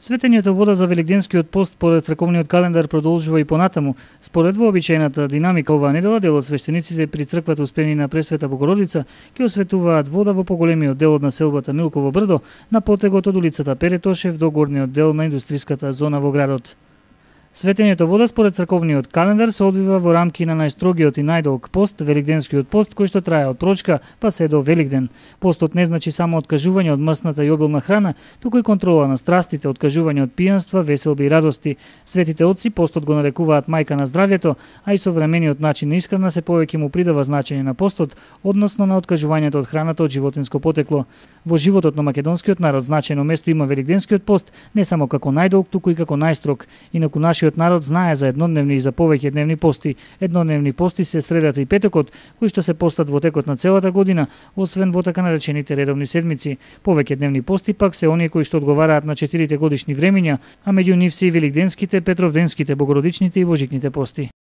Светењето вода за Великденскиот пост според црковниот календар продолжува и понатаму. Според вообичајната динамика оваа недела, дел од свештениците при црквата Успени на Пресвета Богородица ќе осветуваат вода во поголемиот дел од населбата Милково брдо на потегот од улицата Перетошев до горниот дел на индустријската зона во градот. Светењето вода според црковниот календар се одвива во рамки на најстрогиот и најдолг пост, Великденскиот пост, кој што трае од прочка па се до Великден. Постот не значи само откажување од мрсната и обилна храна, туку и контрола на страстите, откажување од пијанства, веселби и радости. Светите отци постот го нарекуваат мајка на здравјето, а и современиот начин на исхрана се повеќе му придава значење на постот, односно на откажувањето од храната од животинско потекло. Во животот на македонскиот народ значајно место има Великденскиот пост, не само како најдолг, туку и како најстрог. Инаку нашиот народ знае за еднодневни и за повеќе дневни пости. Еднодневни пости се средата и петокот, кои што се постат во текот на целата година, освен во така наречените редовни седмици. Повеќе дневни пости пак се оние кои што одговараат на 4 годишни времиња, а меѓу нив се и великденските, петровденските, богородичните и божикните пости.